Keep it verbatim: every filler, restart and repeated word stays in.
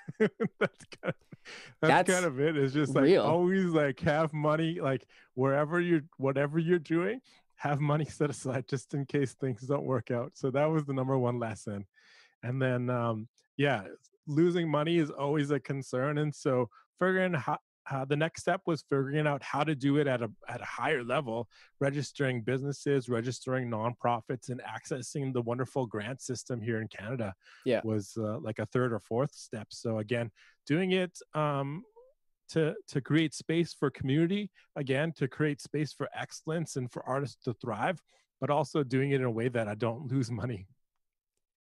That's kind of, that's kind That's of it. It's just like real. always like have money, like wherever you're, whatever you're doing, have money set aside just in case things don't work out. So that was the number one lesson. And then, um, yeah, losing money is always a concern. And so figuring how, uh, the next step was figuring out how to do it at a at a higher level, registering businesses, registering nonprofits, and accessing the wonderful grant system here in Canada Yeah. was uh, like a third or fourth step. So again, doing it um, to to create space for community, again to create space for excellence and for artists to thrive, but also doing it in a way that I don't lose money.